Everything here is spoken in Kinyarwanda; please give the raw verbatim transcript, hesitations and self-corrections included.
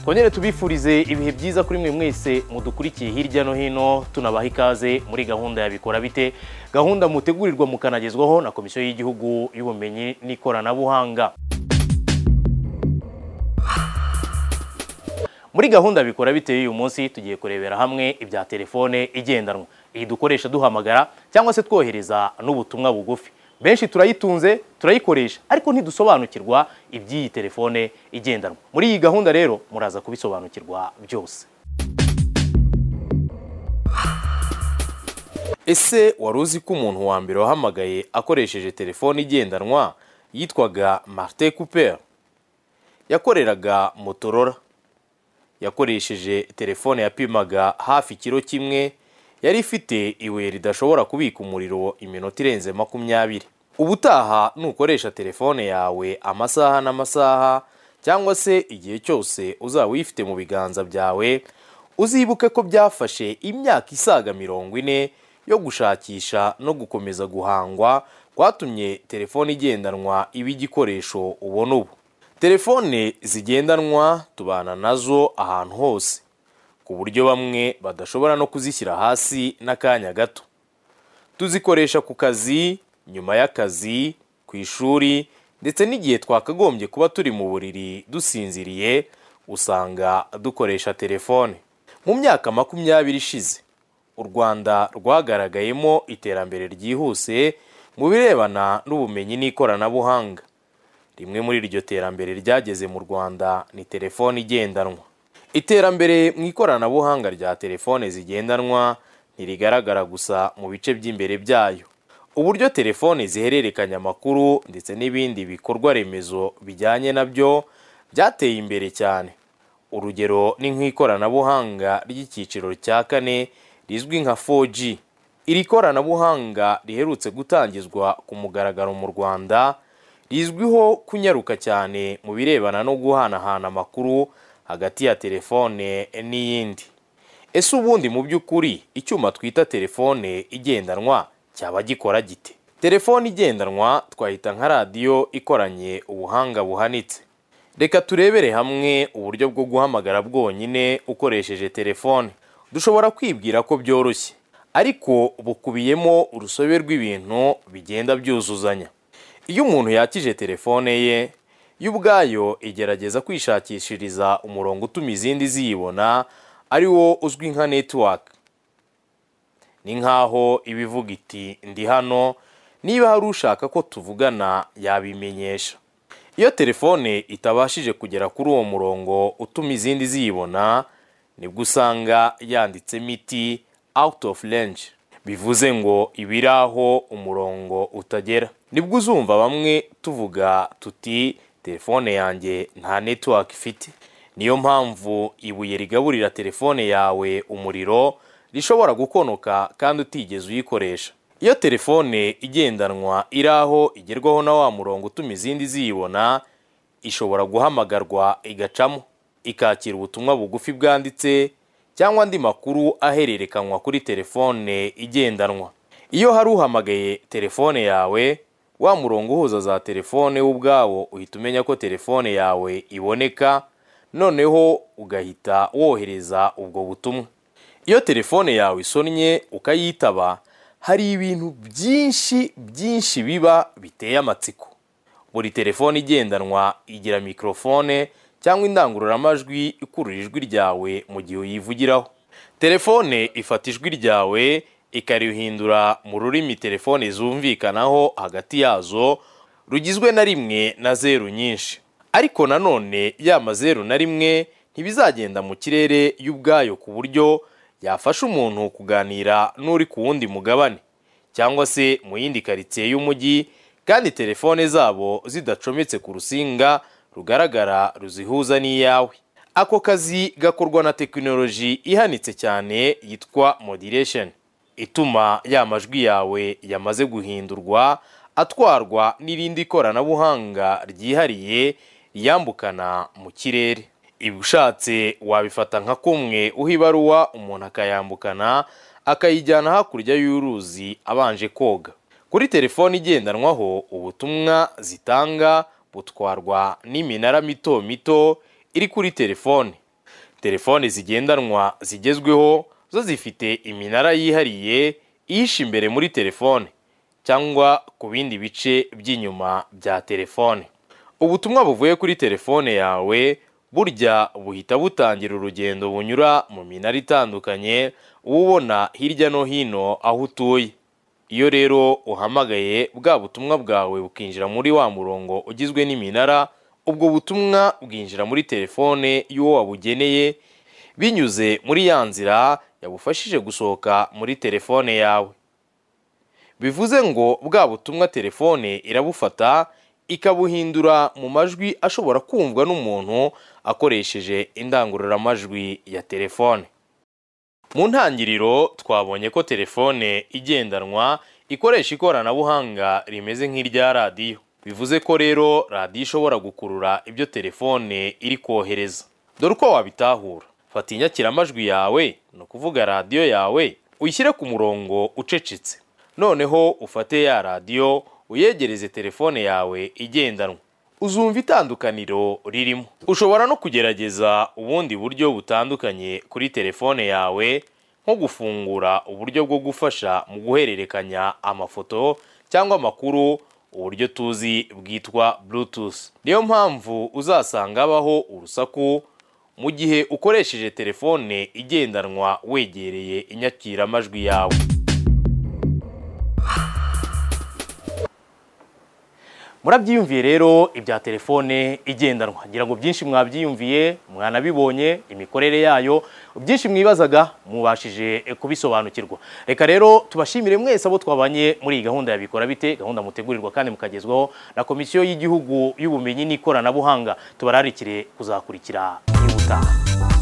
Twongere tubifurize ibihe byiza kuri mwe mwese mudukurikiye hirya no hino, tunabaha ikaze muri gahunda ya Bikora Bite, gahunda mutegurirwa mukanagezwaho na Komisiyo y'Igihugu y'Ubumenyi n'Ikoranabuhanga. Muri gahunda Bikora Bite y'uyu munsi tugiye kurebera hamwe ibya telefone igendanwa, iyi dukoresha duhamagara cyangwa se twohereza n'ubutumwa bugufi. Benshi turayitunze, turayikoresha, ariko ntidusobanukirwa iby'iyi telefone igendanwa. Muri iyi gahunda rero muraza kubisobanukirwa byose. Ese wari uzi ko umuntu wa mbere wahamagaye akoresheje telefone igendanwa yitwaga Martin Cooper? Yakoreraga Motorola. Yakoresheje telefone yapimaga hafi kilo kimwe, yari ifite ibuye ridashobora kubika umuriro iminota irenze makumyabiri. Ubutaha nukoresha telefone yawe amasaha n'amasaha cyangwa se igihe cyose uzaba uyifite mu biganza byawe, uzibuke ko byafashe imyaka isaga mirongo ine yo gushakisha no gukomeza guhangwa kwatumye telefone igendanwa iba igikoresho ubona ubu. Telefone zigendanwa tubana nazo ahantu hose, ku buryo bamwe badashobora no kuzishyira hasi n'akanya gato. Tuzikoresha ku kazi, nyuma y'akazi, ku ishuri, ndetse n'igihe twakagombye kuba turi mu buriri dusinziriye, usanga dukoresha telefone. Mu myaka makumyabiri ishize, u Rwanda rwagaragayemo iterambere ryihuse mu birebana n'ubumenyi n'ikoranabuhanga. Rimwe muri iryo terambere ryageze mu Rwanda ni telefone igendanwa. Iterambere mu ikoranabuhanga rya telefone zigendanwa ntirigaragara gusa mu bice by'imbere byayo. Uburyo telefone zihererekanya amakuru ndetse n'ibindi bikorwa remezo bijyanye nabyo byateye imbere cyane. Urugero ni nk'ikoranabuhanga ry'icyiciro cya kane rizwi nka four G. Iri koranabuhanga riherutse gutangizwa ku mugaragaro mu Rwanda, rizwiho kunyaruka cyane mu birebana no guhanahana amakuru hagati ya telefone n'iyindi. Ese ubundi mu by'ukuri icyuma twita telefone igendanwa cyaba gikora gite? Telefone igendanwa twahita nka radiyo ikoranye ubuhanga buhanitse. Reka turebere hamwe uburyo bwo guhamagara bwonyine ukoresheje telefone. Dushobora kwibwira ko byoroshye, ariko bukubiyemo urusobe rw'ibintu bigenda byuzuzanya. Iyo umuntu yakije telefone ye, yo ubwayo igerageza kwishakishiriza umurongo utuma izindi ziyibona, ari wo uzwi nka network. Ni nkaho ibivuga iti ndi hano, niba hari ushaka ko tuvugana yabimenyesha. Iyo telefone itabashije kugera kuri uwo murongo utuma izindi ziyibona, nibwo usanga yanditsemo iti out of range, bivuze ngo ibiraho umurongo utagera. Nibwo uzumva bamwe tuvuga tuti telefone yanjye nta network ifite. Niyo mpamvu ibuye rigaburira telefone yawe umuriro rishobora gukonoka kandi utigeze uyikoresha. Iyo telefone igendanwa iraho igerwaho na wa murongo utuma izindi ziyibona, ishobora guhamagarwa igacamo, ikakira ubutumwa bugufi bwanditse cyangwa andi makuru ahererekanywa kuri telefone igendanwa. Iyo hari uhamagaye telefone yawe, wa murongo uhuza za telefone ubwawo uhita umenya ko telefone yawe iboneka, noneho ugahita wohereza ubwo butumwa. Iyo telefone yawe isonnye ukayitaba, hari ibintu byinshi byinshi biba biteye amatsiko. Buri telefone igendanwa igira mikrofone cyangwa indangururamajwi ikurura ijwi ryawe mu gihe uyivugiraho. Telefone ifata ijwi ryawe ikarihindura mu rurimi telefone zumvikanaho hagati yazo, rugizwe na rimwe na zeru nyinshi. Ariko nanone ya mazeru na rimwe ntibizagenda mu kirere y'ubwayo ku buryo yafasha umuntu kuganira n'uri ku wundi mugabane cyangwa se mu yindi karitsiye y'umujyi, kandi telefone zabo zidacometse ku rusinga rugaragara ruzihuza n'iyawe. Ako kazi gakorwa na tekinoloji ihanitse cyane yitwa modulation, ituma ya majwi yawe yamaze guhindurwa atwarwa n'irindi koranabuhanga ryihariye yambukana mu kirere. Ibi ushatse wabifata nka kumwe uha ibaruwa umuntu akayambukana akayijyana hakurya y'uruzi abanje koga. Kuri telefone igendanwaho ubutumwa zitanga butwarwa n'iminara mito mito iri kuri telefone. Telefone zigendanwa zigezweho zo zifite iminara yihariye ihishe imbere muri telefone cyangwa ku bindi bice by'inyuma bya telefone. Ubutumwa buvuye kuri telefone yawe burya buhita butangira urugendo bunyura mu minara itandukanye ubona hirya no hino aho utuye. Iyo rero uhamagaye bwa butumwa bwawe bukinjira muri wa murongo ugizwe n'iminara, ubwo butumwa bwinjira muri telefone y'uwo wabugeneye binyuze muri ya nzira yabufashije gusohoka muri telefone yawe. Bivuze ngo bwa butumwa telefone irabufata ikabuhindura mu majwi ashobora kumvwa n'umuntu akoresheje indangururamajwi ya telefone. Mu ntangiriro twabonye ko telefone igendanwa ikoresha ikoranabuhanga rimeze nk'irya radiyo. Bivuze ko rero radiyo ishobora gukurura ibyo telefone iri kohereza. Dore uko wabitahura: fata inyakiramajwi yawe, no kuvuga radiyo yawe, uyishyire ku murongo ucecetse. Noneho ufate ya radiyo uyegereze telefone yawe igendanwa. Uzumva itandukaniro ririmo. Ushobora no kugerageza ubundi buryo butandukanye kuri telefone yawe, nko gufungura uburyo bwo gufasha mu guhererekanya amafoto cyangwa amakuru, uburyo tuzi bwitwa Bluetooth. Niyo mpamvu uzasanga habaho urusaku mu gihe ukoresheje telefone igendanwa wegereye inyakiramajwi yawe. Murabyiyumviye rero ibya telefone igendanwa. Ngira ngo byinshi mwabyiyumviye, mwanabibonye imikorere yayo, byinshi mwibazaga mubashije kubisobanukirwa. Reka rero tubashimire mwese abo twabanye muri iyi gahunda ya Bikora Bite, gahunda mutegurirwa kandi mukagezwaho na Komisiyo y'Igihugu y'Ubumenyi n'Ikoranabuhanga. Tubararikire kuzakurikira ubutaha.